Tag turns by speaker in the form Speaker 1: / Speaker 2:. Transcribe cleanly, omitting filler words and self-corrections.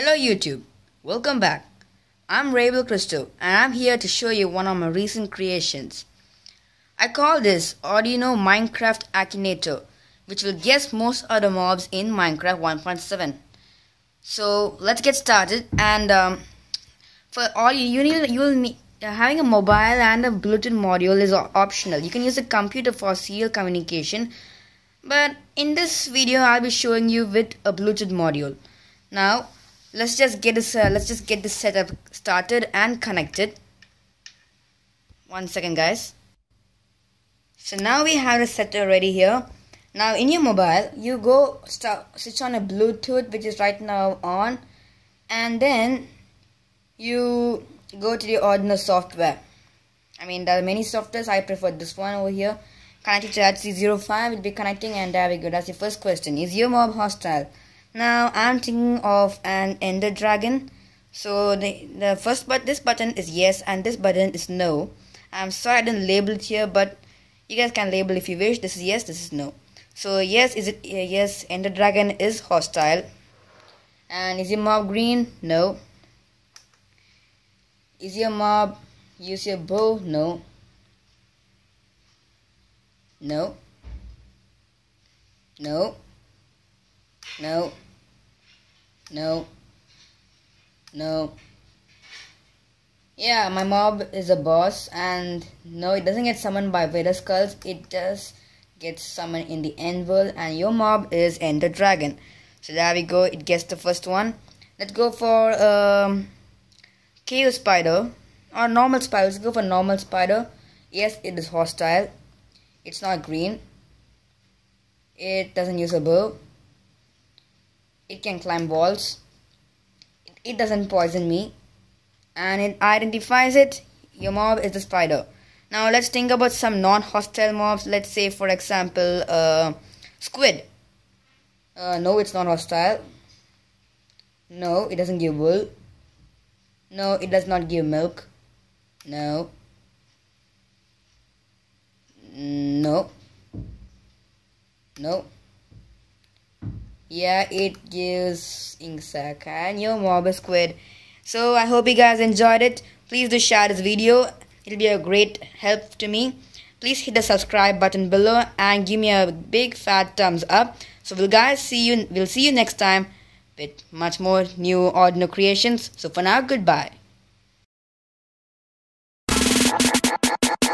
Speaker 1: Hello YouTube, welcome back. I'm Rabel Christo and I'm here to show you one of my recent creations. I call this Arduino Minecraft Akinator, which will guess most other mobs in Minecraft 1.7. So let's get started. And for all you'll need having a mobile and a Bluetooth module is optional. You can use a computer for serial communication, but in this video I'll be showing you with a Bluetooth module. Now let's just get this setup started and connected. 1 second, guys. So now we have the setup ready here. Now in your mobile, you go switch on a Bluetooth, which is right now on, and then you go to the Arduino software. I mean, there are many softwares. I prefer this one over here. Connected to HC05 will be connecting, and there we go. That's the first question. Is your mob hostile? Now I'm thinking of an Ender Dragon. So this button is yes and this button is no. I'm sorry I didn't label it here, but you guys can label if you wish. This is yes, this is no. So yes, yes, Ender Dragon is hostile. And is your mob green? No. Is your mob use your bow? No. No. No. No. No. No. Yeah, my mob is a boss, and no, it doesn't get summoned by Vader Skulls. It does get summoned in the End World, and your mob is Ender Dragon. So there we go. It gets the first one. Let's go for Chaos Spider or normal spider. Let's go for normal spider. Yes, it is hostile. It's not green. It doesn't use a bow. It can climb walls. It doesn't poison me. And it identifies it. Your mob is the spider. Now let's think about some non-hostile mobs. Let's say, for example, squid. No, it's not hostile. No, it doesn't give wool. No, it does not give milk. No. No. No. Yeah, it gives ink sac, and your mob is squid. So I hope you guys enjoyed it. Please do share this video. It'll be a great help to me. Please hit the subscribe button below and give me a big fat thumbs up. So we'll see you next time with much more new Arduino creations. So for now, goodbye.